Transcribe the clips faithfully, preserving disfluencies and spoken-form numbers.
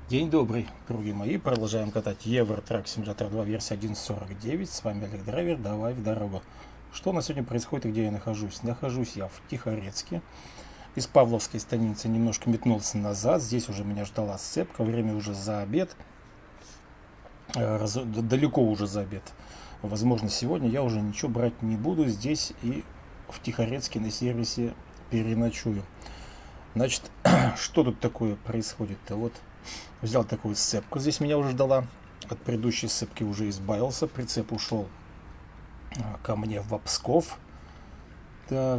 День добрый, друзья мои. Продолжаем катать Euro Truck Simulator два версия один точка сорок девять. С вами Олег Драйвер. Давай в дорогу. Что у нас сегодня происходит и где я нахожусь? Нахожусь я в Тихорецке. Из Павловской станицы немножко метнулся назад. Здесь уже меня ждала сцепка. Время уже за обед. Раз... Далеко уже за обед. Возможно, сегодня я уже ничего брать не буду. Здесь и в Тихорецке на сервисе переночую. Значит, что тут такое происходит-то? Вот взял такую сцепку, здесь меня уже ждала. От предыдущей сцепки уже избавился. Прицеп ушел ко мне в Псков. Так.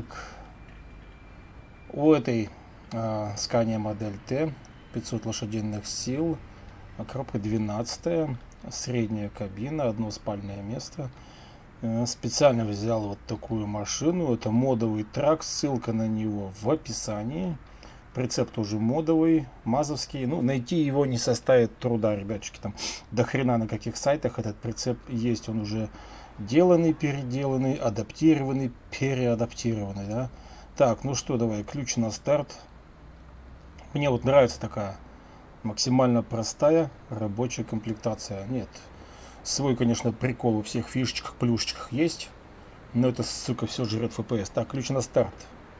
У этой а, Scania модель Т, пятьсот лошадиных сил, коробка двенадцатая, средняя кабина, односпальное место. А, специально взял вот такую машину. Это модовый трак, ссылка на него в описании. Прицеп тоже модовый, мазовский. Ну, найти его не составит труда, ребяточки. Там до хрена на каких сайтах этот прицеп есть. Он уже деланный, переделанный, адаптированный, переадаптированный, да. Так, ну что, давай, ключ на старт. Мне вот нравится такая максимально простая рабочая комплектация. Нет, свой, конечно, прикол у всех фишечках, плюшечках есть. Но это, сука, все жрет эф пи эс. Так, ключ на старт.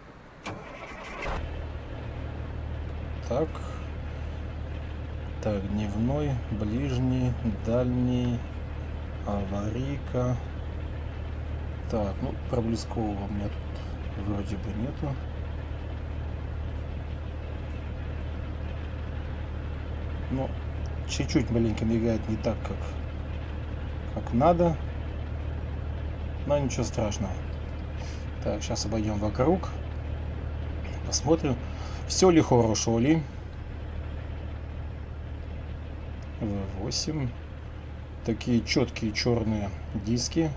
Так, так, дневной, ближний, дальний, аварийка. Так, ну, проблескового у меня тут вроде бы нету. Ну, чуть-чуть маленько мигает не так, как, как надо. Но ничего страшного. Так, сейчас обойдем вокруг. Посмотрим, все ли хорошо ли. вэ восемь. Такие четкие черные диски.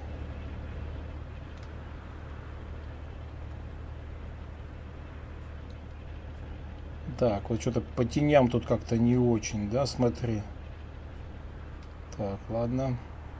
Так, вот что-то по теням тут как-то не очень, да, смотри. Так, ладно.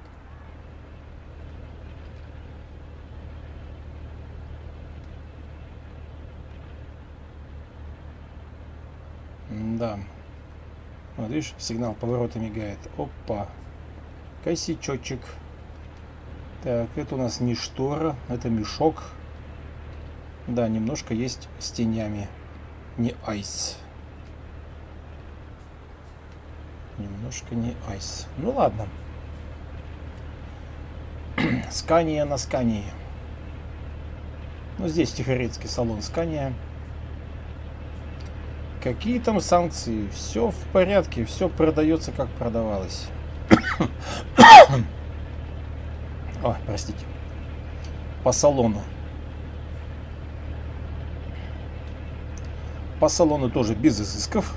Да. Вот видишь, сигнал поворота мигает. Опа. Косячочек. Так, это у нас не штора, это мешок. Да, немножко есть с тенями. Не айс. Немножко не айс. Ну ладно. Скания на Скании. Ну, здесь Тихорецкий салон Скания. Какие там санкции? Все в порядке, все продается, как продавалось. О, простите. По салону. По салону тоже без изысков.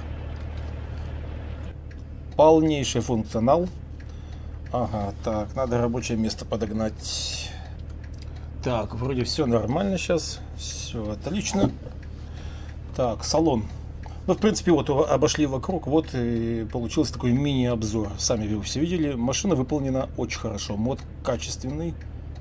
Полнейший функционал. Ага, так, надо рабочее место подогнать. Так, вроде все нормально сейчас. Все отлично. Так, салон. Ну, в принципе, вот обошли вокруг, вот и получился такой мини-обзор. Сами вы все видели. Машина выполнена очень хорошо. Мод качественный.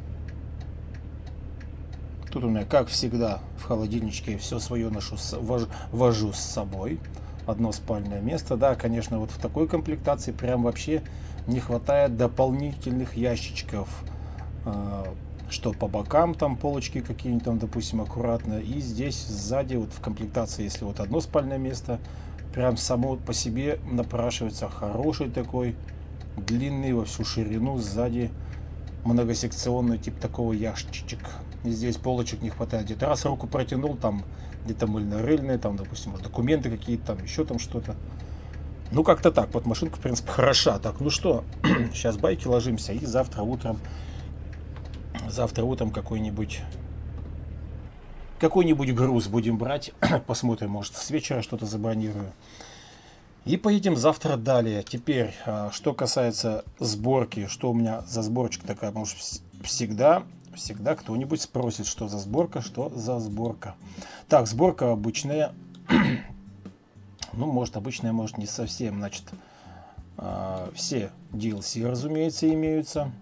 Тут у меня, как всегда, в холодильничке все свое ношу, вож, вожу с собой. Одно спальное место. Да, конечно, вот в такой комплектации прям вообще не хватает дополнительных ящичков. Что по бокам, там полочки какие-нибудь там, допустим, аккуратно. И здесь сзади, вот в комплектации, если вот одно спальное место, прям само по себе напрашивается хороший такой, длинный во всю ширину, сзади многосекционный тип такого ящичек. И здесь полочек не хватает. Где-то раз руку протянул, там где-то мыльно-рыльные, там, допустим, может, документы какие-то, там еще там что-то. Ну, как-то так. Вот машинка, в принципе, хороша. Так, ну что, сейчас байки ложимся и завтра утром Завтра утром какой-нибудь какой-нибудь груз будем брать. Посмотрим, может, с вечера что-то забронирую. И поедем завтра далее. Теперь, что касается сборки, что у меня за сборочка такая, потому что всегда, всегда кто-нибудь спросит, что за сборка, что за сборка. Так, сборка обычная. Ну, может, обычная, может, не совсем. Значит, все ди эл си, разумеется, имеются.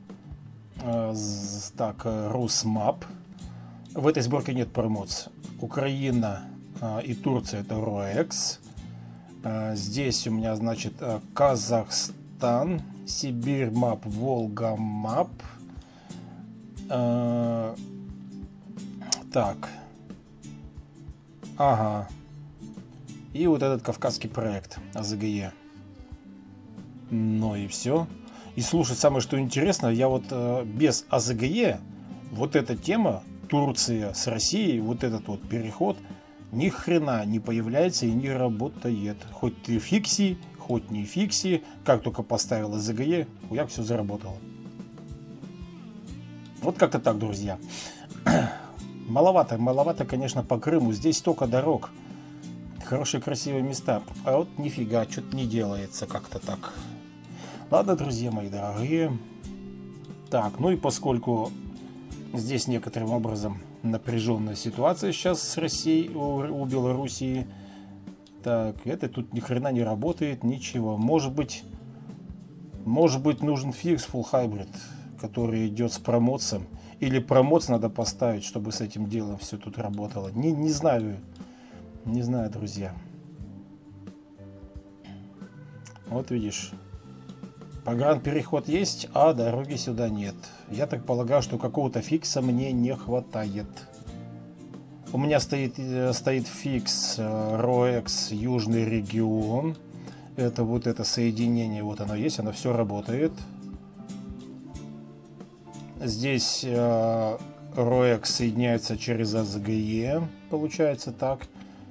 Так, Русмап. В этой сборке нет промоций. Украина и Турция — это Роекс. А, здесь у меня, значит, Казахстан, Сибирь мап, Волга мап. А, так. Ага. И вот этот кавказский проект АЗГЕ. Ну и все. И слушай, самое что интересно, я вот э, без АЗГЕ, вот эта тема, Турция с Россией, вот этот вот переход, ни хрена не появляется и не работает. Хоть ты фикси, хоть не фикси, как только поставил АЗГЕ, хуяк, все заработало. Вот как-то так, друзья. Маловато, маловато, конечно, по Крыму. Здесь столько дорог. Хорошие, красивые места. А вот нифига, что-то не делается как-то так. Ладно, друзья мои дорогие. Так, ну и поскольку здесь некоторым образом напряженная ситуация сейчас с Россией, у, у Белоруссии. Так, это тут ни хрена не работает, ничего. Может быть, может быть нужен фикс Full Hybrid, который идет с промоцией. Или промоц надо поставить, чтобы с этим делом все тут работало. Не, не знаю. Не знаю, друзья. Вот видишь. Погранпереход есть, а дороги сюда нет. Я так полагаю, что какого-то фикса мне не хватает. У меня стоит, стоит фикс РОЭКС Южный регион. Это вот это соединение, вот оно есть, оно все работает. Здесь э, РОЭКС соединяется через АЗГЕ, получается так.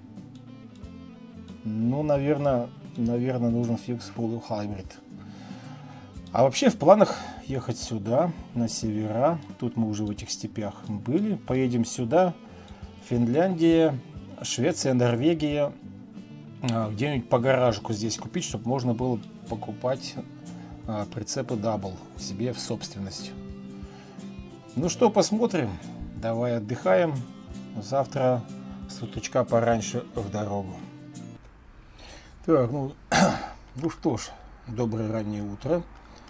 Ну, наверное, наверное, нужен фикс Full Hybrid. А вообще в планах ехать сюда, на севера. Тут мы уже в этих степях были. Поедем сюда. Финляндия, Швеция, Норвегия. Где-нибудь по гаражику здесь купить, чтобы можно было покупать прицепы Double себе в собственность. Ну что, посмотрим. Давай отдыхаем. Завтра с уточка пораньше в дорогу. Так, ну, ну что ж, доброе раннее утро.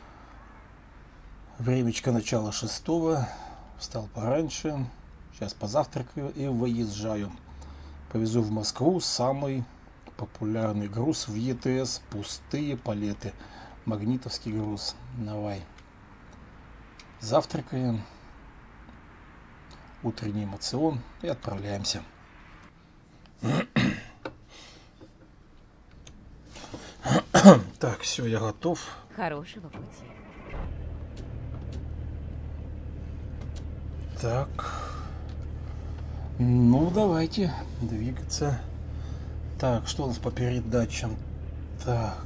Времечко начала шестого. Встал пораньше. Сейчас позавтракаю и выезжаю. Повезу в Москву самый популярный груз в Е Т С. Пустые палеты. Магнитовский груз. Давай. Завтракаем. Утренний эмоцион. И отправляемся. Так, все, я готов. Хорошего пути. Так. Ну, давайте двигаться. Так, что у нас по передачам? Так.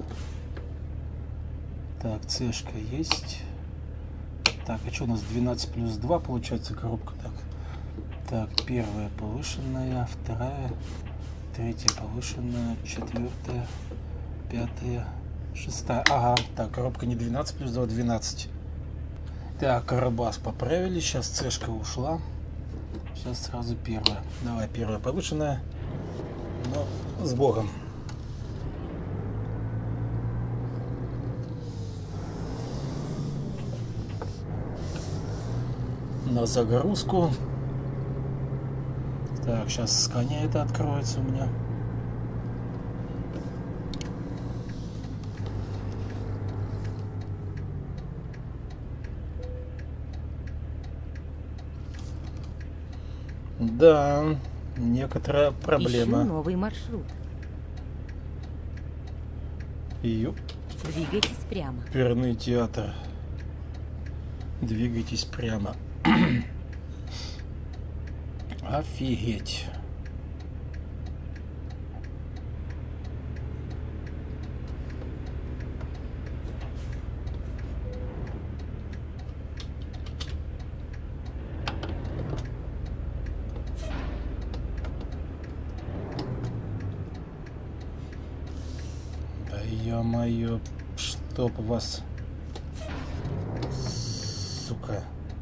Так, цешка есть. Так, а что у нас двенадцать плюс два получается коробка? Так. Так, первая повышенная, вторая, третья повышенная, четвертая, пятая, шестая. Ага, так, коробка не двенадцать плюс два, двенадцать. Так, Карабас поправили, сейчас цешка ушла. Сейчас сразу первая. Давай, первая повышенная. Но с Богом. На загрузку. Так, сейчас скания это откроется у меня. Да, некоторая проблема. Ищу новый маршрут. Ёп. Двигайтесь прямо. Оперный театр. Двигайтесь прямо. Офигеть. Да ё-моё, чтоб вас, сука.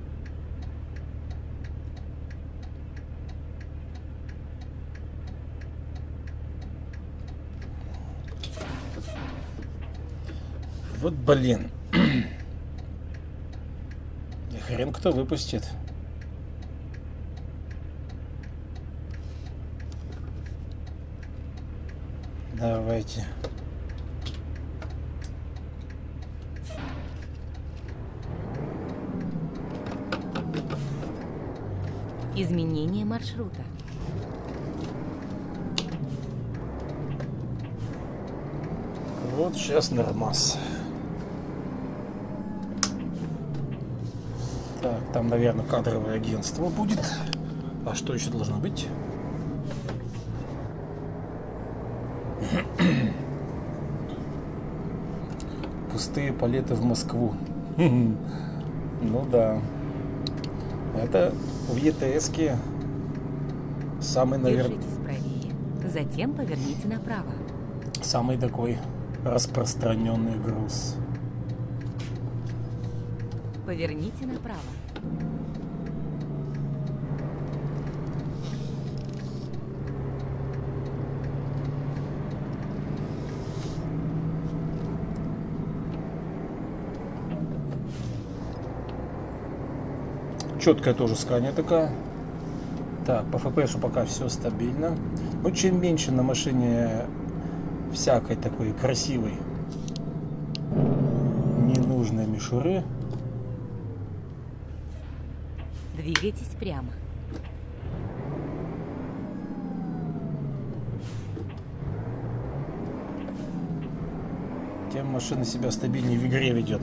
Вот блин. И хрен кто выпустит. Давайте. Изменение маршрута. Вот сейчас нормас. Так, там, наверное, кадровое агентство будет. А что еще должно быть? Пустые полеты в Москву. Ну да. Это в ЕТСке самый, наверное, Держитесь правее. Затем поверните направо. самый такой распространенный груз. Поверните направо. Четкая тоже скания такая. Так, по эф пи эсу пока все стабильно. Но чем меньше на машине всякой такой красивой ненужной мишуры, Двигайтесь прямо. тем машина себя стабильнее в игре ведет.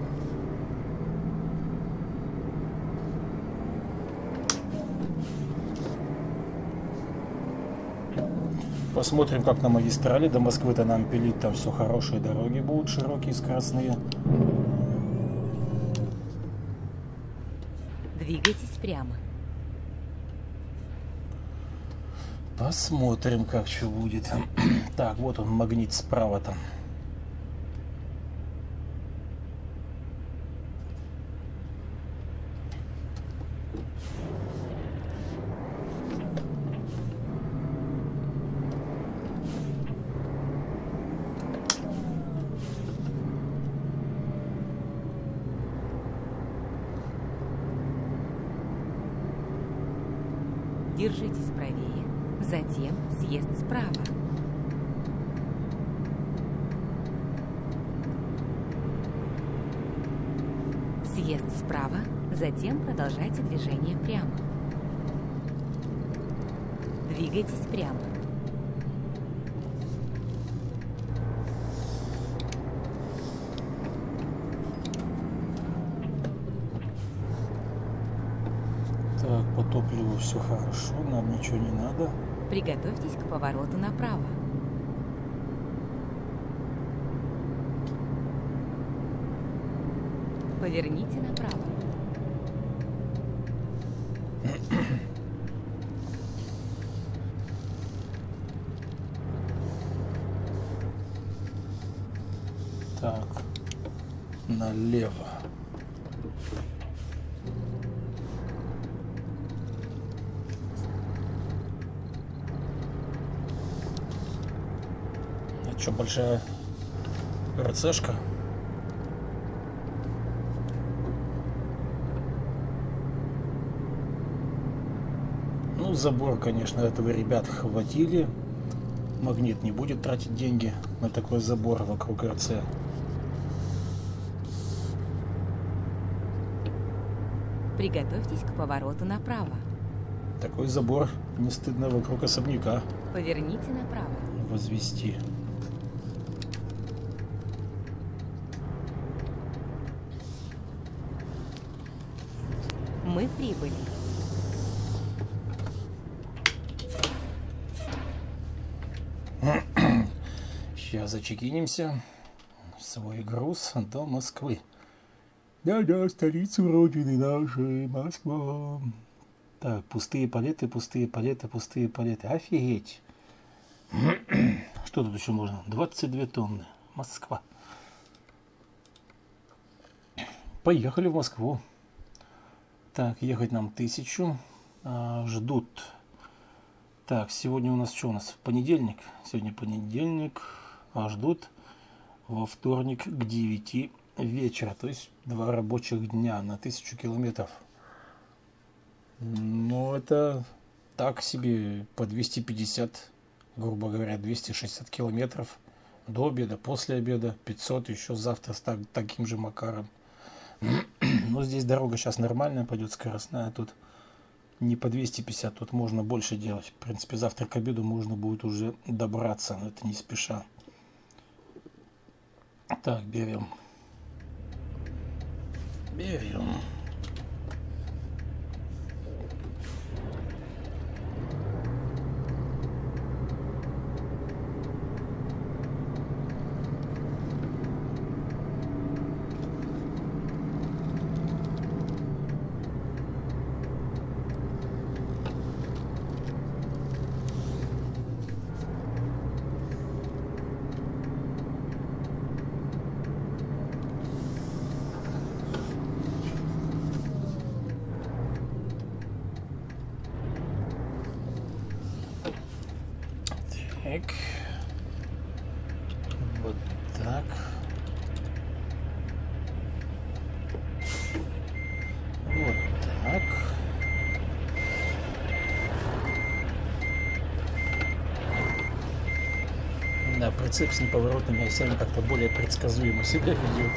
Посмотрим, как на магистрали. До Москвы-то нам пилить, там все хорошие дороги будут, широкие, скоростные. Двигайтесь прямо. Посмотрим, как что будет. Так, вот он, магнит справа там. Держитесь правее. Затем съезд справа. Съезд справа. Затем продолжайте движение прямо. Двигайтесь прямо. Так, по топливу все хорошо, нам ничего не надо. Приготовьтесь к повороту направо. Поверните направо. Так, налево. А что, большая РЦшка? Ну, забор, конечно, этого ребят хватили. Магнит не будет тратить деньги на такой забор вокруг РЦ. Приготовьтесь к повороту направо. Такой забор не стыдно вокруг особняка Поверните направо. возвести. Мы прибыли. Сейчас зачекинимся в свой груз до Москвы. Да-да, столицу родины нашей, Москва. Так, пустые палеты, пустые палеты, пустые палеты. Офигеть. Что тут еще можно? двадцать две тонны. Москва. Поехали в Москву. Так, ехать нам тысячу. А, ждут. Так, сегодня у нас что у нас? Понедельник. Сегодня понедельник. А ждут во вторник к девяти вечера. То есть два рабочих дня на тысячу километров. Ну, это так себе по двести пятьдесят грубо говоря, двести шестьдесят километров до обеда, после обеда пятьсот, еще завтра с так, таким же макаром. Но здесь дорога сейчас нормальная, пойдет скоростная, тут не по двести пятьдесят, тут можно больше делать. В принципе, завтра к обеду можно будет уже добраться, но это не спеша. Так, берем. Берем. Так. Вот так. Вот так. Да, прицеп с неповоротными осями как-то более предсказуемо себя ведет.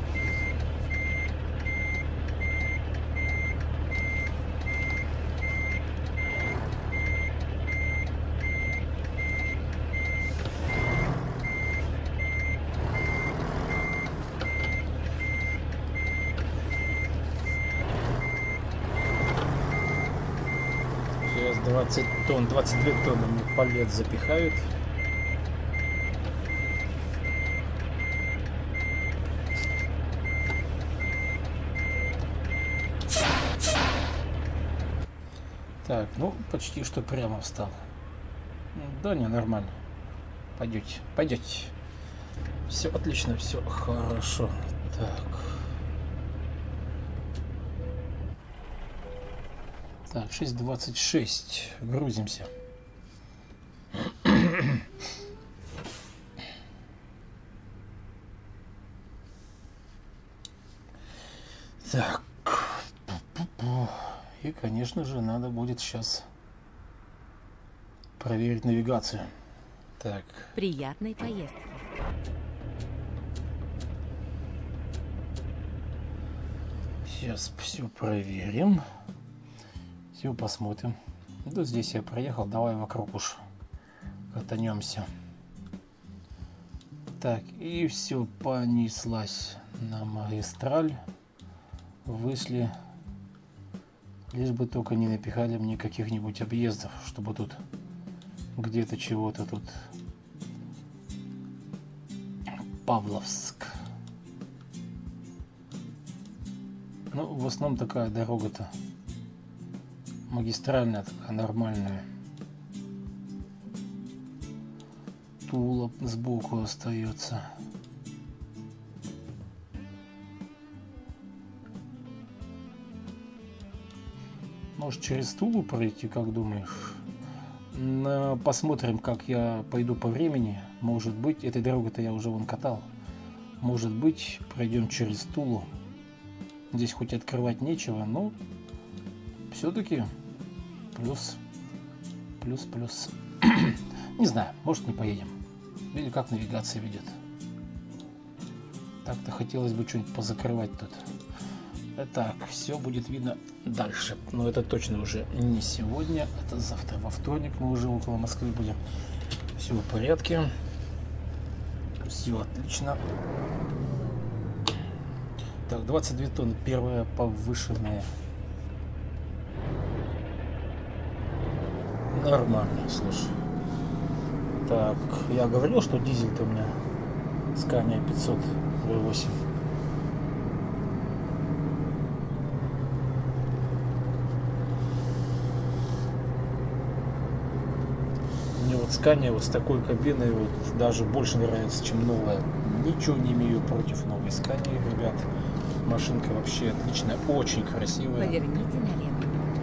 двадцать тонн, двадцать две тонны мне палет запихают. Так, ну почти что прямо встал. Да, не, нормально. Пойдете, пойдете. Все отлично, все хорошо. Так. Так, шесть двадцать шесть. Грузимся. Так. И, конечно же, надо будет сейчас проверить навигацию. Так. Приятной поездки. Сейчас все проверим. Все посмотрим. Да, здесь я проехал. Давай вокруг уж катанемся. Так, и все, понеслась на магистраль. Вышли. Лишь бы только не напихали мне каких-нибудь объездов, чтобы тут где-то чего-то тут. Павловск. Ну, в основном такая дорога-то магистральная, такая нормальная. Тула сбоку остается. Может, через Тулу пройти, как думаешь? Но посмотрим, как я пойду по времени. Может быть, этой дорогой-то я уже вон катал. Может быть, пройдем через Тулу. Здесь хоть открывать нечего, но все-таки плюс, плюс, плюс. Не знаю, может, не поедем. Или как навигация ведет. Так-то хотелось бы что-нибудь позакрывать тут. Так, все будет видно дальше. Но это точно уже не сегодня. Это завтра, во вторник. Мы уже около Москвы будем. Все в порядке. Все отлично. Так, двадцать две тонны. Первая повышенная. Нормально, слушай. Так, я говорил, что дизель-то у меня Scania пятьсот вэ восемь. Мне вот Scania вот с такой кабиной вот даже больше нравится, чем новая. Ничего не имею против новой Scania, ребят. Машинка вообще отличная, очень красивая. Поверните налево.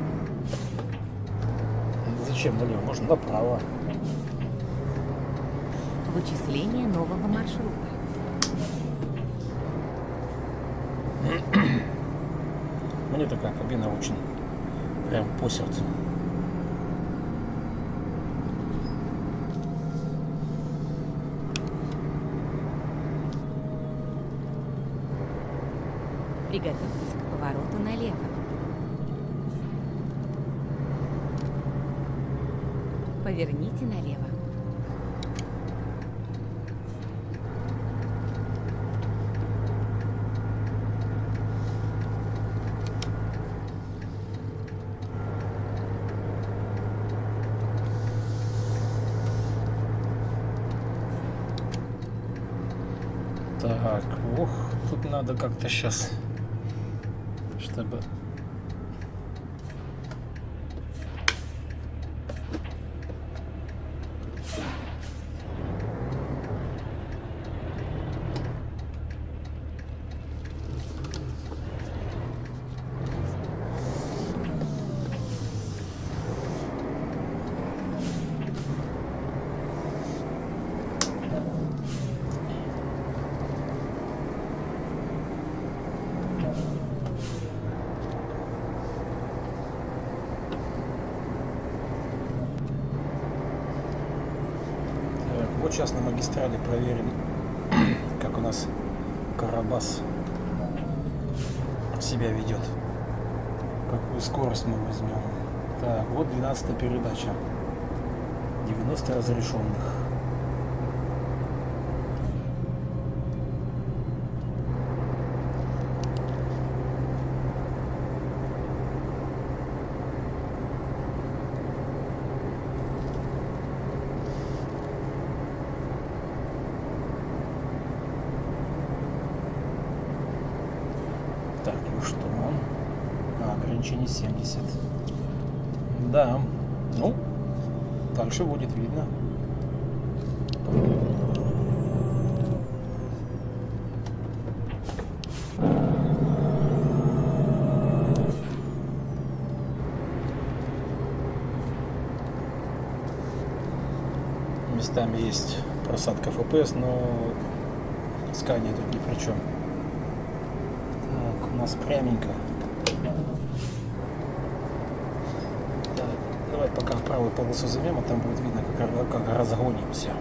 Зачем налево? Можно направо. Вычисление нового маршрута. Мне такая кабина очень прям по сердцу. Приготовьтесь к повороту налево. Поверните налево. Так, ох, тут надо как-то сейчас, чтобы... Вот сейчас на магистрали проверим, как у нас Карабас себя ведет, какую скорость мы возьмем. Так, вот двенадцатая передача, девяносто разрешенных. Так, ну что? А, ограничение семьдесят. Да. Ну, дальше будет видно. Местами есть просадка эф пи эс, но Scania тут ни при чем. Так, у нас пряменько. Так, давай пока в правую полосу займем, а там будет видно, как, как разгонимся.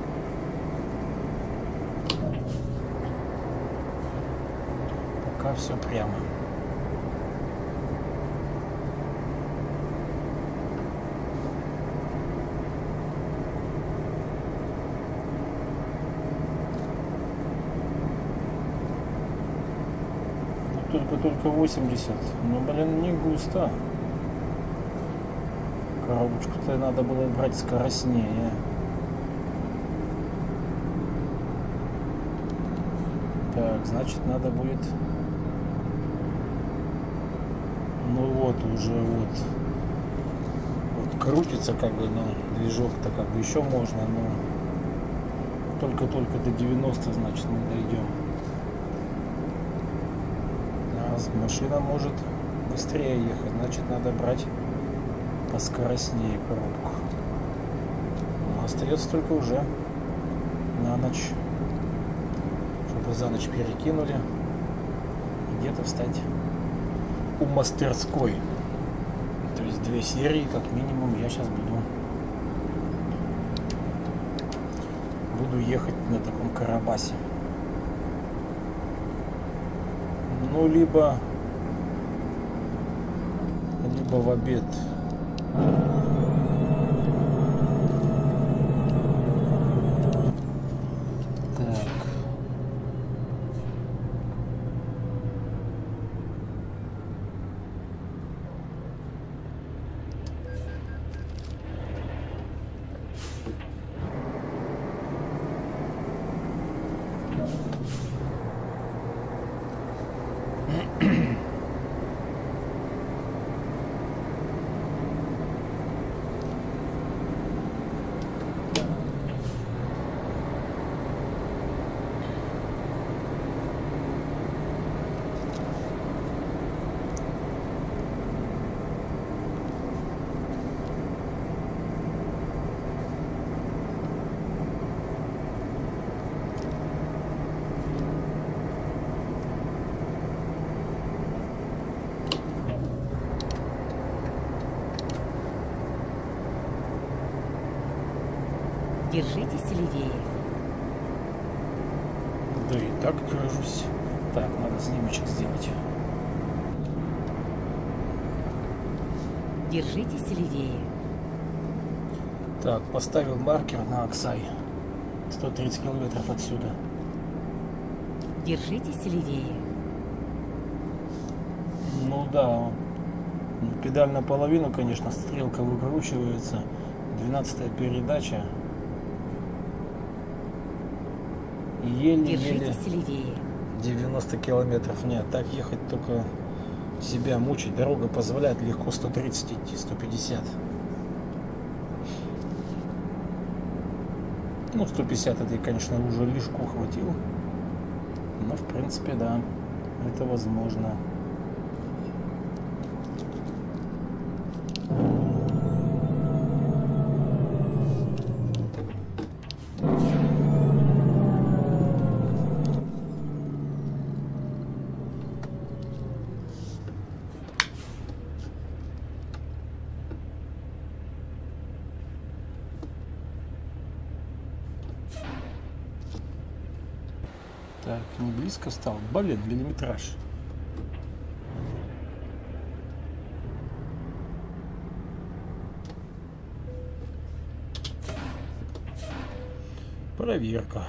Пока все прямо. Только восемьдесят, но, блин, не густо. Коробочку-то надо было брать скоростнее. Так, значит, надо будет... Ну вот, уже вот... Вот крутится как бы, но движок-то как бы еще можно, но... Только-только до девяноста, значит, мы дойдем. Машина может быстрее ехать, значит, надо брать поскоростнее коробку. Но остается только уже на ночь, чтобы за ночь перекинули и где-то встать у мастерской. То есть две серии как минимум я сейчас буду буду ехать на таком Карабасе. Ну, либо, либо в обед. Так. Держитесь левее. Да и так кажусь Так, надо снимочек сделать. Держитесь левее. Так, поставил маркер на Аксай. сто тридцать километров отсюда. Держитесь левее. Ну да, педаль наполовину, конечно, стрелка выкручивается. двенадцатая передача. Еле-еле Держитесь левее. девяносто километров. Нет, так ехать только себя мучить. Дорога позволяет легко сто тридцать идти, сто пятьдесят. Ну, сто пятьдесят это, конечно, уже лишку хватило. Но, в принципе, да, это возможно. Так, не близко стал. Блин, миллиметраж. Проверка.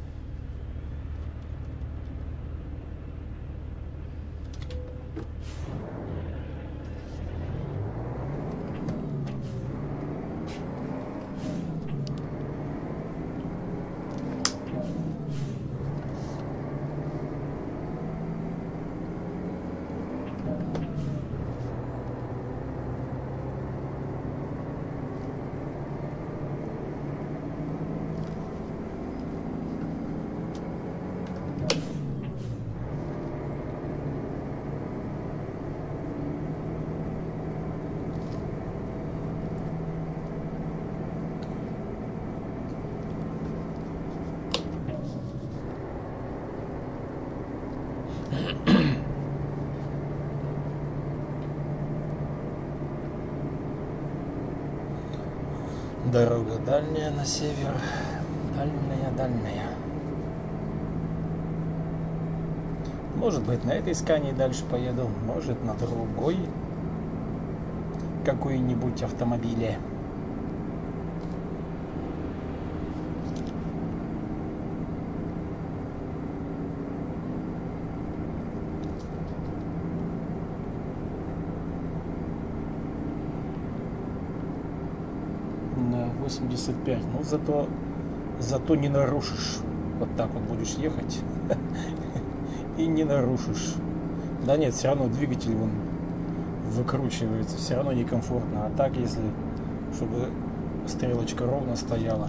Дорога дальняя на север. Дальняя, дальняя. Может быть, на этой скане дальше поеду. Может, на другой какой-нибудь автомобиле. восемьдесят пять. Ну, зато, зато не нарушишь. Вот так вот будешь ехать и не нарушишь. Да нет, все равно двигатель вон выкручивается, все равно некомфортно. А так, если чтобы стрелочка ровно стояла.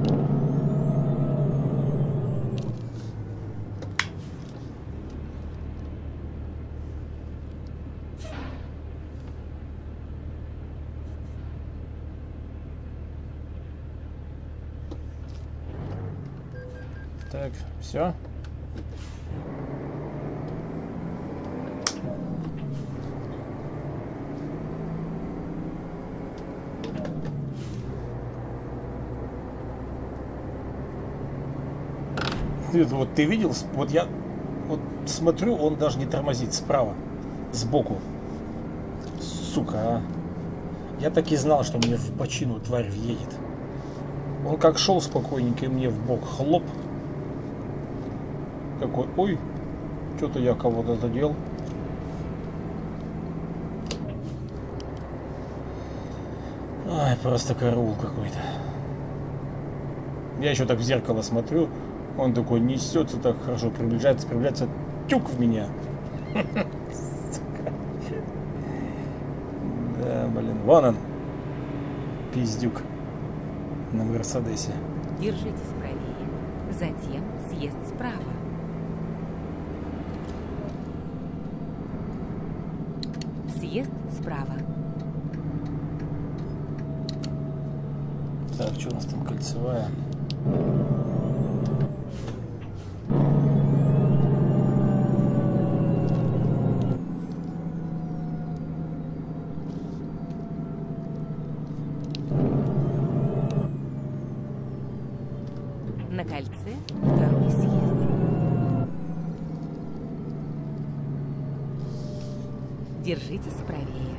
Так, все. Вот ты видел, вот я вот смотрю, он даже не тормозит справа, сбоку. Сука, а. Я так и знал, что мне в бочину тварь въедет. Он как шел спокойненько и мне в бок хлоп. Такой, ой, что-то я кого-то задел. Ай, просто караул какой-то. Я еще так в зеркало смотрю, он такой несется так хорошо, приближается, приближается, тюк в меня. Да, блин, вон он, пиздюк на Мерседесе. Держитесь правее, затем съезд справа. Съезд справа. Так, что у нас там кольцевая? На кольце второй съезд. Держитесь правее.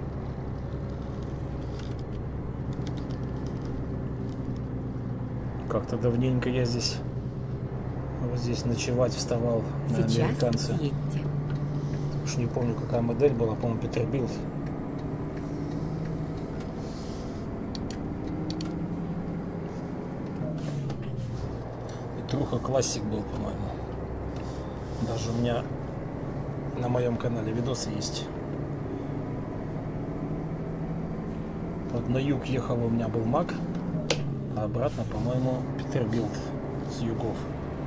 Как-то давненько я здесь вот здесь ночевать вставал на Сейчас американца. съедьте. Уж не помню, какая модель была, по-моему, Peterbilt. Труха классик был, по-моему. Даже у меня на моем канале видосы есть. Вот на юг ехал, у меня был Мак, а обратно, по-моему, Peterbilt с югов.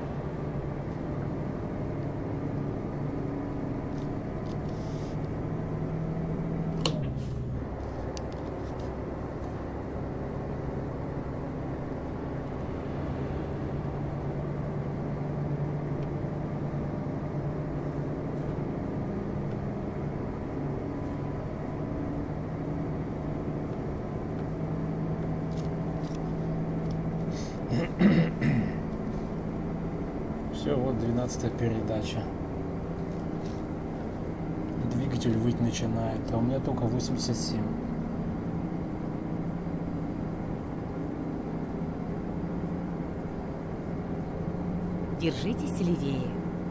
Все, вот двенадцатая передача. Двигатель выть начинает, а у меня только восемьдесят семь. Держитесь левее.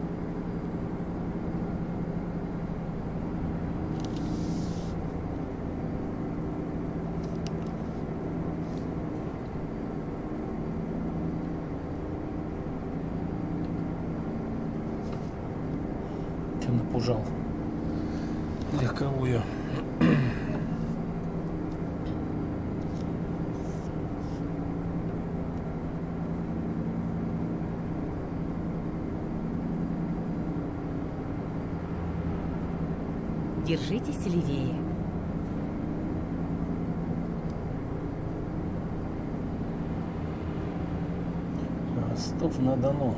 Ты напужал легковую. Держитесь левее. Ростов-на-Дону.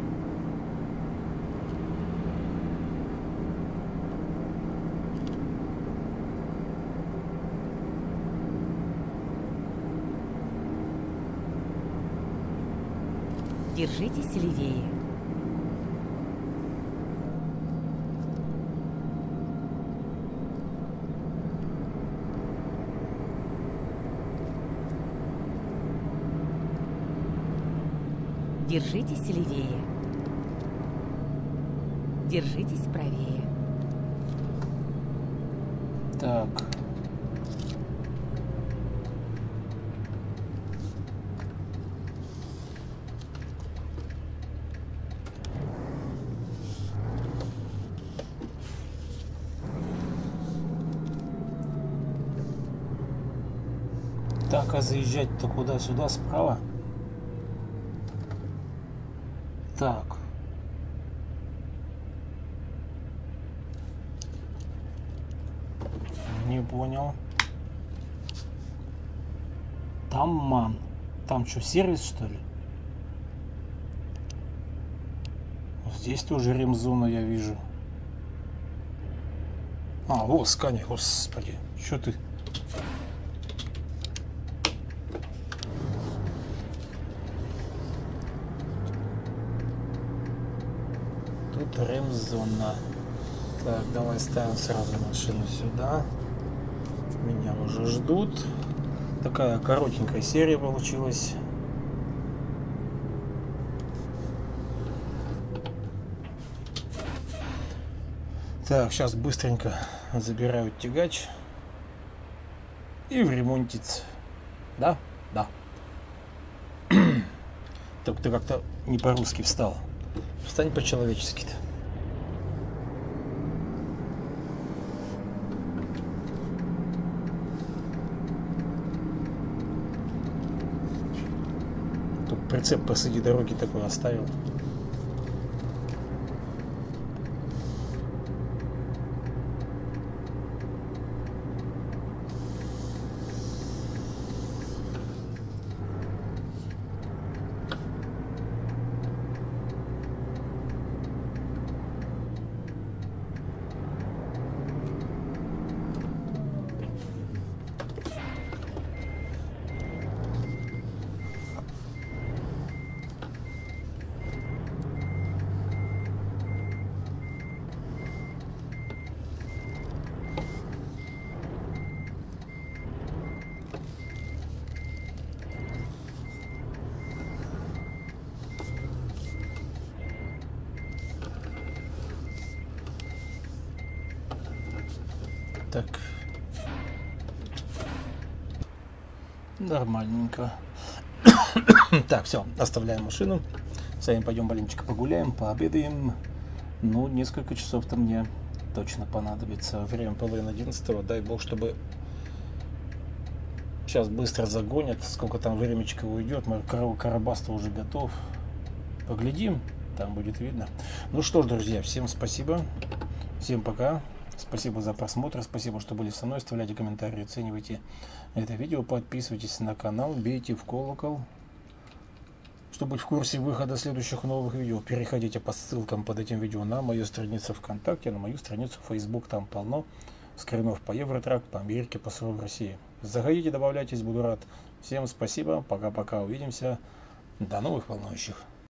Держитесь левее. Держитесь левее. Держитесь правее. Так. Так, а заезжать-то куда? Сюда, справа? Так. Не понял. Там ман. Там что, сервис, что ли? Здесь тоже ремзона я вижу. А, вот Скани, господи. Что ты? Тут ремзона. Так, давай ставим сразу машину сюда. Меня уже ждут. Такая коротенькая серия получилась. Так, сейчас быстренько забирают тягач и в ремонтить. Да? Да. Только ты как-то не по-русски встал. Встань по-человечески-то. Тут прицеп посреди дороги такой оставил. Так. Нормальненько. Так, все, оставляем машину. С вами пойдем маленечко погуляем, пообедаем. Ну, несколько часов-то мне точно понадобится. Время половина одиннадцатого. Дай бог, чтобы сейчас быстро загонят. Сколько там времечко уйдет. Мой Карабас-то уже готов. Поглядим, там будет видно. Ну что ж, друзья, всем спасибо. Всем пока. Спасибо за просмотр. Спасибо, что были со мной. Оставляйте комментарии, оценивайте это видео. Подписывайтесь на канал, бейте в колокол, чтобы быть в курсе выхода следующих новых видео. Переходите по ссылкам под этим видео на мою страницу ВКонтакте, на мою страницу Facebook. Там полно скринов по Евротрак, по Америке, по СРО в России. Заходите, добавляйтесь, буду рад. Всем спасибо. Пока-пока. Увидимся. До новых волнующих.